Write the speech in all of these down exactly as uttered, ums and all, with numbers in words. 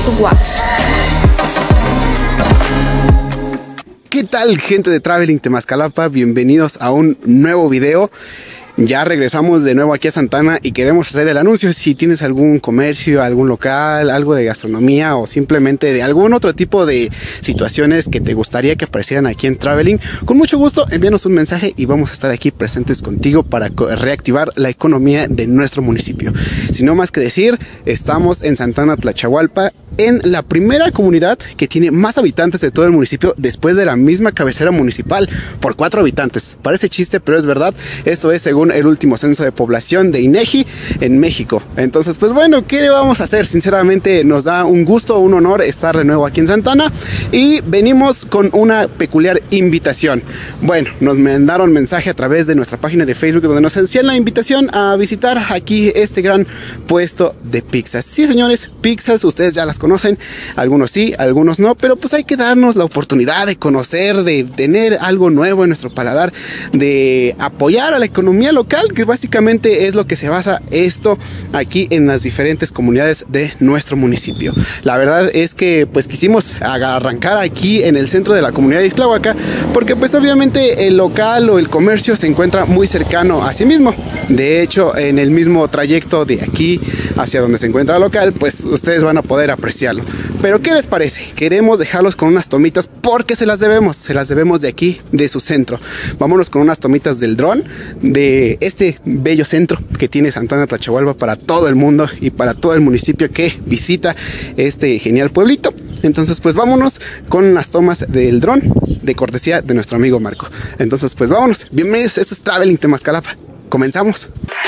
Wash. ¿Qué tal, gente de Traveling Temascalapa? Bienvenidos a un nuevo video. Ya regresamos de nuevo aquí a Santana y queremos hacer el anuncio. Si tienes algún comercio, algún local, algo de gastronomía o simplemente de algún otro tipo de situaciones que te gustaría que aparecieran aquí en Traveling, con mucho gusto envíanos un mensaje y vamos a estar aquí presentes contigo para reactivar la economía de nuestro municipio. Sin no más que decir, estamos en Santana Tlachahualpa, en la primera comunidad que tiene más habitantes de todo el municipio después de la misma cabecera municipal por cuatro habitantes. Parece chiste, pero es verdad. Esto es según el último censo de población de INEGI en México. Entonces, pues bueno, ¿qué le vamos a hacer? Sinceramente nos da un gusto, un honor estar de nuevo aquí en Santana y venimos con una peculiar invitación. Bueno, nos mandaron mensaje a través de nuestra página de Facebook donde nos hacían la invitación a visitar aquí este gran puesto de pizzas. Sí, señores, pizzas, ustedes ya las conocen, algunos sí, algunos no, pero pues hay que darnos la oportunidad de conocer, de tener algo nuevo en nuestro paladar, de apoyar a la economía local, que básicamente es lo que se basa esto aquí en las diferentes comunidades de nuestro municipio. La verdad es que pues quisimos arrancar aquí en el centro de la comunidad de Ixtlahuaca, porque pues obviamente el local o el comercio se encuentra muy cercano a sí mismo. De hecho, en el mismo trayecto de aquí hacia donde se encuentra el local, pues ustedes van a poder apreciar. Pero ¿qué les parece? Queremos dejarlos con unas tomitas porque se las debemos, se las debemos de aquí, de su centro. Vámonos con unas tomitas del dron, de este bello centro que tiene Santana Tlachahualpa para todo el mundo y para todo el municipio que visita este genial pueblito. Entonces pues vámonos con las tomas del dron de cortesía de nuestro amigo Marco. Entonces pues vámonos, bienvenidos, esto es Traveling Temascalapa. Comenzamos.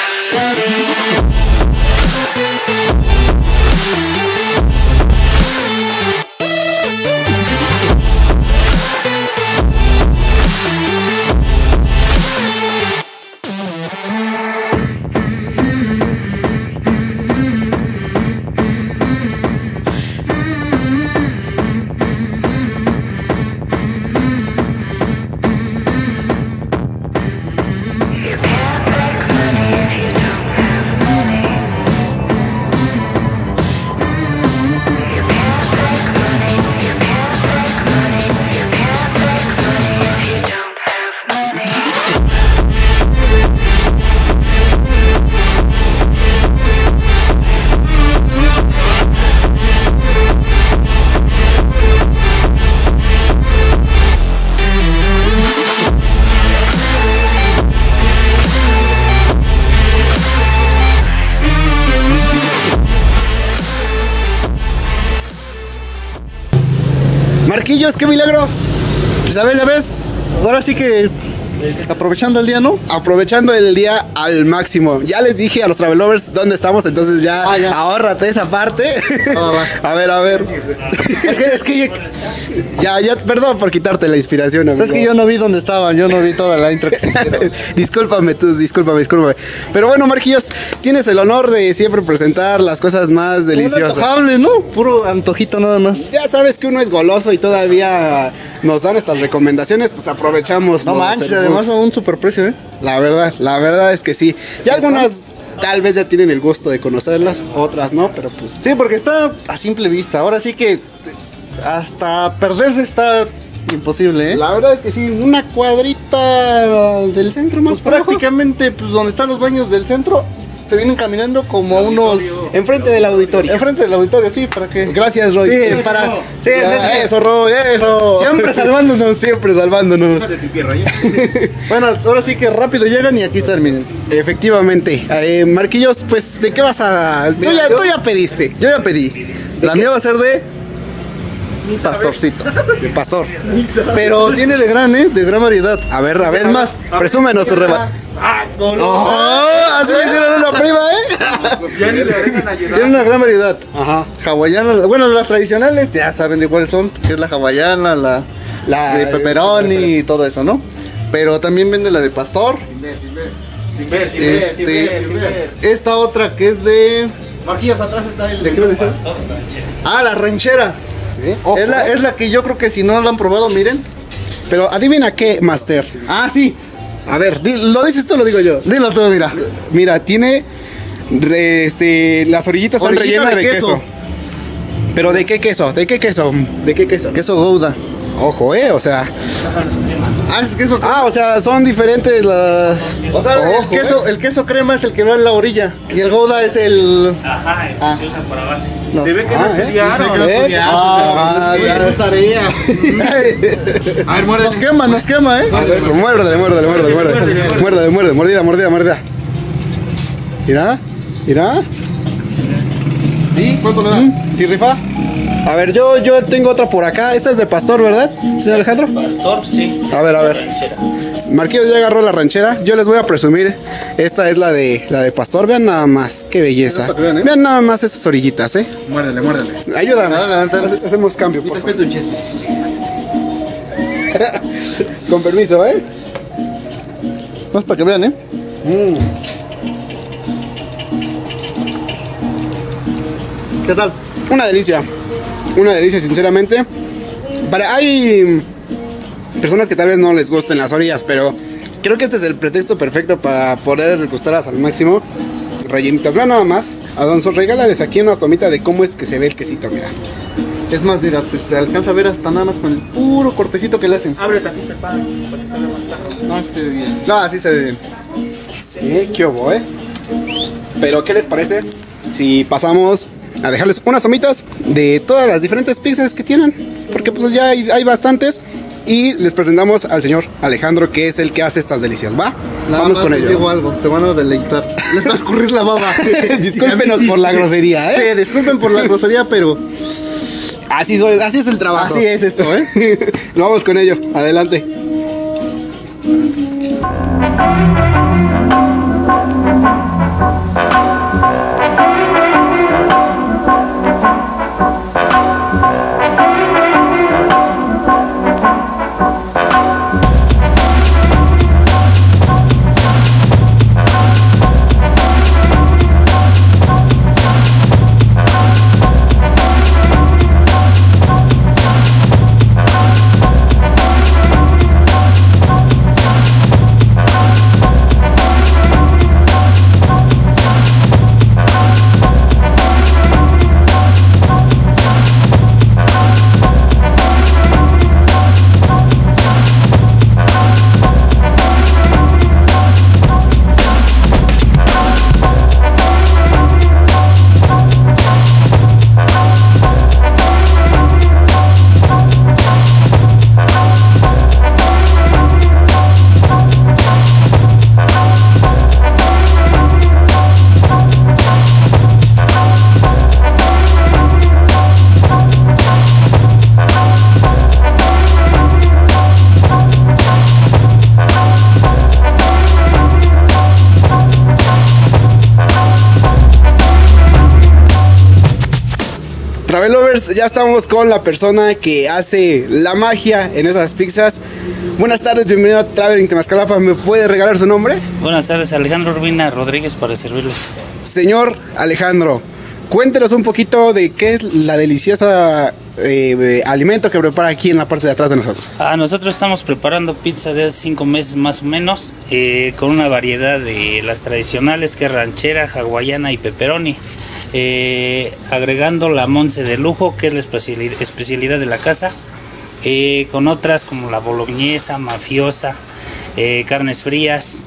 Marquillos, qué milagro. Pues a ver, ya ves, ahora sí que aprovechando el día, ¿no? Aprovechando el día al máximo. Ya les dije a los travelovers dónde estamos, entonces ya, ah, ya. ahórrate esa parte. Oh, a ver, a ver. Es que, es que ya, ya, perdón por quitarte la inspiración, amigo. Es que yo no vi dónde estaban, yo no vi toda la intro que se hicieron. Discúlpame tú, discúlpame, discúlpame. Pero bueno, Marquillos, tienes el honor de siempre presentar las cosas más deliciosas. Un antojable, ¿no? Puro antojito nada más. Ya sabes que uno es goloso y todavía nos dan estas recomendaciones, pues aprovechamos. No manches, además a un superprecio, ¿eh? La verdad, la verdad es que sí. Ya algunas tal vez ya tienen el gusto de conocerlas, otras no, pero pues... Sí, porque está a simple vista. Ahora sí que hasta perderse está imposible, ¿eh? La verdad es que sí, una cuadrita del centro más pues prácticamente, pues donde están los baños del centro, se vienen caminando como a unos... Enfrente del auditorio. Enfrente del auditorio, sí, ¿para qué? Gracias, Roy. Sí, para... Sí, ya, eso, Roy, eso. Siempre salvándonos. Siempre salvándonos. Bueno, ahora sí que rápido llegan y aquí están, miren. Efectivamente. Eh, Marquillos, pues, ¿de qué vas a...? Mira, tú, ya, yo, tú ya pediste. Yo ya pedí. La mía va a ser de... pastorcito. De pastor. Pero tiene de gran, ¿eh? De gran variedad. A ver, a ver. Es más, presúmenos tu reba. Ah, no, no. Oh, así le hicieron una prima, ¿eh? Ya ni le dejan ayudar. Tiene una gran variedad. Ajá. Hawaiana, bueno, las tradicionales ya saben de cuáles son, que es la hawaiana, la, la de pepperoni y todo eso, ¿no? Pero también vende la de pastor. Sin ver, sin ver, este, sin ver, sin ver. Esta otra que es de... Marquillos, atrás está el... ¿De qué lo dices? Ah, la ranchera. ¿Sí? Es la, es la que yo creo que si no la han probado, miren. Pero adivina qué, Master. Ah, sí. A ver, ¿lo dices tú o lo digo yo? Dilo tú, mira. Mira, tiene... Re, este, las orillitas están rellenas de, de queso. queso. ¿Pero de qué queso? ¿De qué queso? ¿De qué queso? Queso Gouda. Ojo, eh, o sea. Ah, es queso. Ah, o sea, son diferentes las. O sea, Ojo, el, queso, eh. el queso crema es el que va en la orilla. Y el Gouda es el. Ajá, el que Ah. se usa para base. No. Se ve que Ah, no eh, estudiaron. ¿Eh? Ah, pues, es que ya. es tarea. A ver, muerde. Nos quema, nos quema, eh. A ver, muérdele, muérdele, muérdele, muérdele. Muérdele, muérdele, mordida, mordida, mordida. Mira, mira. ¿Sí? ¿Cuánto me das? ¿Sí, rifa? A ver, yo, yo tengo otra por acá. Esta es de pastor, ¿verdad, señor Alejandro? Pastor, sí. A ver, a ver. Ranchera. Marquillos ya agarró la ranchera. Yo les voy a presumir. Esta es la de la de pastor. Vean nada más, qué belleza. Para que vean, ¿eh? Vean nada más esas orillitas, eh. Muérdele, muérdele. Ayúdame. Dale, dale, dale. Hace- Hacemos cambio, por favor. un chiste. Con permiso, eh. Vamos para que vean, eh. ¿Qué tal? Una delicia. Una delicia, sinceramente. Para, hay personas que tal vez no les gusten las orillas, pero creo que este es el pretexto perfecto para poder degustarlas al máximo. Rellenitas. Vean nada más. Alonso, regálales aquí una tomita de cómo es que se ve el quesito, mira. Es más, mira, se, se alcanza a ver hasta nada más con el puro cortecito que le hacen. Abre tantito el pan para que salga más claro. No, se ve bien. No, así se ve bien. Eh, qué obo, eh. Pero, ¿qué les parece si pasamos a dejarles unas tomitas de todas las diferentes pizzas que tienen? Porque pues ya hay, hay bastantes. Y les presentamos al señor Alejandro, que es el que hace estas delicias, ¿va? Nada Vamos más con les ello. digo algo, se van a deleitar. Les va a escurrir la baba. Discúlpenos Sí. por la grosería, ¿eh? Sí, disculpen por la grosería, pero Así, soy, así es el trabajo. así es esto, ¿eh? Vamos con ello, adelante. Travel Lovers, ya estamos con la persona que hace la magia en esas pizzas. Buenas tardes, bienvenido a Traveling Temascalapa. ¿Me puede regalar su nombre? Buenas tardes, Alejandro Urbina Rodríguez para servirles. Señor Alejandro, cuéntenos un poquito de qué es la deliciosa eh, alimento que prepara aquí en la parte de atrás de nosotros. Ah, nosotros estamos preparando pizza de hace cinco meses más o menos, eh, con una variedad de las tradicionales que es ranchera, hawaiana y pepperoni, eh, agregando la Monse de lujo, que es la especialidad, especialidad de la casa, eh, con otras como la bolognesa, mafiosa, eh, carnes frías,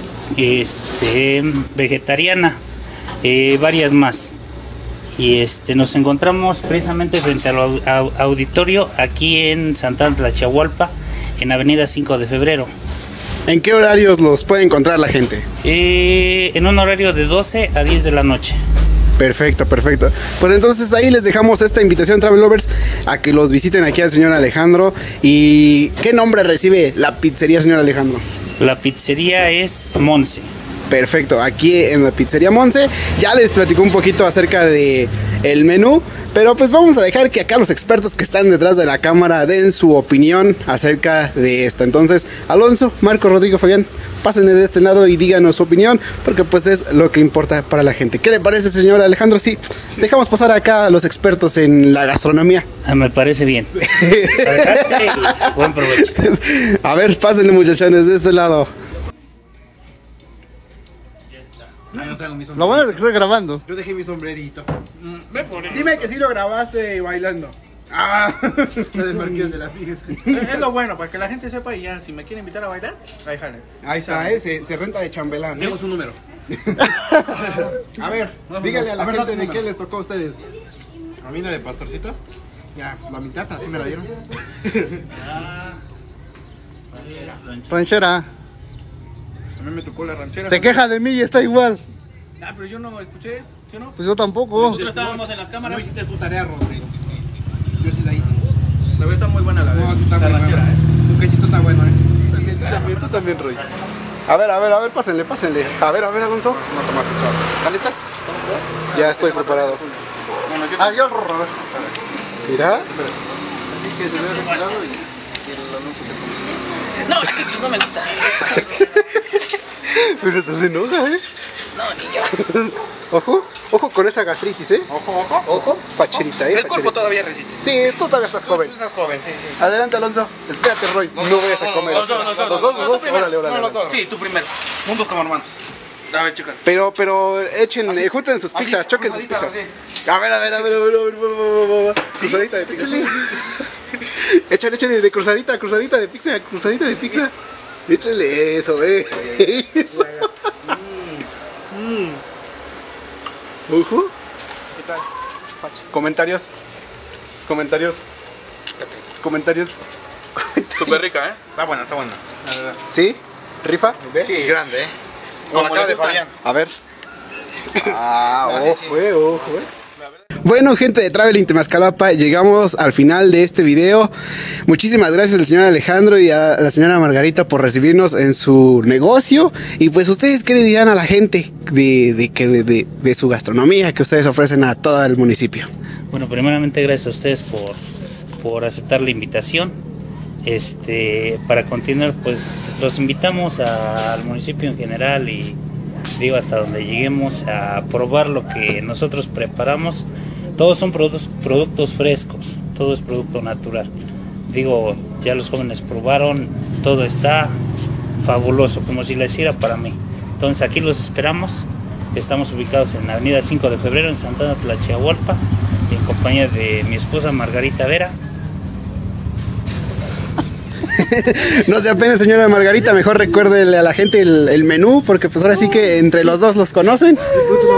este, vegetariana, eh, varias más. Y este nos encontramos precisamente frente al au- au- auditorio aquí en Santana Tlachiahualpa, en Avenida cinco de febrero. ¿En qué horarios los puede encontrar la gente? Eh, en un horario de doce a diez de la noche. Perfecto, perfecto. Pues entonces ahí les dejamos esta invitación, Travel Lovers, a que los visiten aquí al señor Alejandro. ¿Y qué nombre recibe la pizzería, señor Alejandro? La pizzería es Monse. Perfecto, aquí en la pizzería Monse. Ya les platicó un poquito acerca de el menú, pero pues vamos a dejar que acá los expertos que están detrás de la cámara den su opinión acerca de esta. Entonces, Alonso, Marco, Rodrigo, Fabián, pásenle de este lado y díganos su opinión, porque pues es lo que importa para la gente. ¿Qué le parece, señor Alejandro? Sí, dejamos pasar acá a los expertos en la gastronomía. Ah, me parece bien. Adelante y buen provecho. A ver, pásenle, muchachones, de este lado. Ya está. Ah, no traigo mi sombrerito. Lo bueno es que estoy grabando. Yo dejé mi sombrerito. Mm, ve por él. Dime que sí lo grabaste bailando. Ah. La del Marqués de la Fiesta. Es es lo bueno, para que la gente sepa y ya, si me quiere invitar a bailar, ahí jale. Ahí está, eh, se, se renta de chambelán. ¿eh? Tengo su número. A ver, dígale a la A ver, gente date de número. qué les tocó a ustedes. A mí la de Pastorcito. Ya, la mitad, así me la dieron. Ah, vale, rancho. Ranchera. A mí me tocó la ranchera. Se queja de mí y está igual. Ah, pero yo no escuché, ¿sí o no? Pues yo tampoco. Nosotros estábamos en las No cámaras. hiciste tu tarea, Rodrigo. Yo sí la hice. La verdad está muy buena la de No, sí está la bueno. ranchera, ¿eh? Tu quesito está bueno, eh. Tú también, tú también, Roy. A ver, a ver, a ver, pásenle, pásenle. A ver, a ver, Alonso. No tomaste chavo. ¿Están listas? ¿Están listas? Ya estoy preparado. Bueno, yo Ah, yo. Mira. Así que se vea de este lado y, y el anuncio que No, la que no me gusta. Pero estás enoja, ¿eh? No, ni yo. Ojo, ojo con esa gastritis, ¿eh? Ojo, ojo. Ojo, facherita, ¿eh? El cuerpo Facherita. todavía resiste. Sí, tú todavía estás joven. Estás joven, sí, sí. Adelante, Alonso. Espérate, Roy. No, vayas a comer. Los dos, los dos, Los dos, los dos. primero. Órale, órale. No, los órale. dos. Sí, tú primero. Mundos como hermanos. A ver, chicas. Pero, pero, echen, eh, junten sus Así, pizzas, choquen sus cruzaditas, pizzas. así. A ver, a ver, a ver, a ver, a ver, va, va, va, va, va. Cruzadita de pizza. Échale, échale de cruzadita, cruzadita de pizza, cruzadita de pizza. Échale eso, eh. Eso. Ojo. ¿Qué tal? Comentarios. Comentarios. Comentarios. Súper rica, ¿eh? Está buena, está buena. ¿Sí? ¿Rifa? Sí. Grande, eh. Con la Como cara le de gusta. Fabián. A ver. Ah, Ah, sí, ojo, eh, ojo, eh. Bueno, gente de Traveling Temascalapa, llegamos al final de este video. Muchísimas gracias al señor Alejandro y a la señora Margarita por recibirnos en su negocio. Y pues ustedes, ¿qué le dirán a la gente de, de, que- de, de, de su gastronomía que ustedes ofrecen a todo el municipio? Bueno, primeramente gracias a ustedes por, por aceptar la invitación. Este, para continuar, pues los invitamos a- al municipio en general y digo hasta donde lleguemos a probar lo que nosotros preparamos. Todos son productos, productos frescos, todo es producto natural. Digo, ya los jóvenes probaron, todo está fabuloso, como si la hiciera para mí. Entonces aquí los esperamos. Estamos ubicados en la avenida cinco de febrero en Santana Tlachiahualpa, en compañía de mi esposa Margarita Vera. No se apene, señora Margarita, mejor recuérdele a la gente el, el menú, porque pues ahora sí que entre los dos los conocen. No,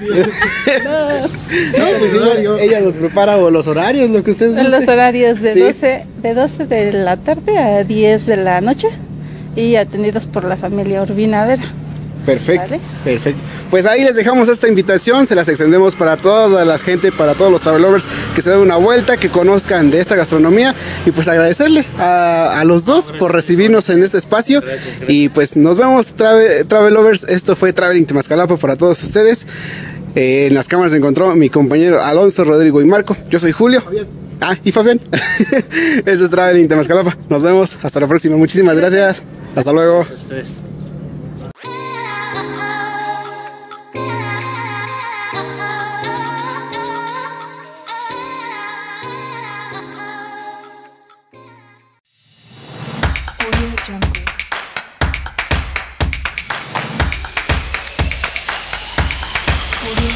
pues ella, ella los prepara o los horarios, lo que ustedes En los gusten. horarios de Sí. doce de doce de la tarde a diez de la noche y atendidos por la familia Urbina Vera. Perfecto, Vale. perfecto. Pues ahí les dejamos esta invitación, se las extendemos para toda la gente, para todos los travel lovers que se den una vuelta, que conozcan de esta gastronomía y pues agradecerle a, a los dos por recibirnos en este espacio. Y pues nos vemos, travel, travel lovers. Esto fue Traveling Temascalapa para todos ustedes. Eh, en las cámaras se encontró mi compañero Alonso, Rodrigo y Marco. Yo soy Julio. Ah, y Fabián. Esto es Traveling Temascalapa. Nos vemos, hasta la próxima. Muchísimas gracias. Hasta luego. A ustedes. Audio Jungle. Audio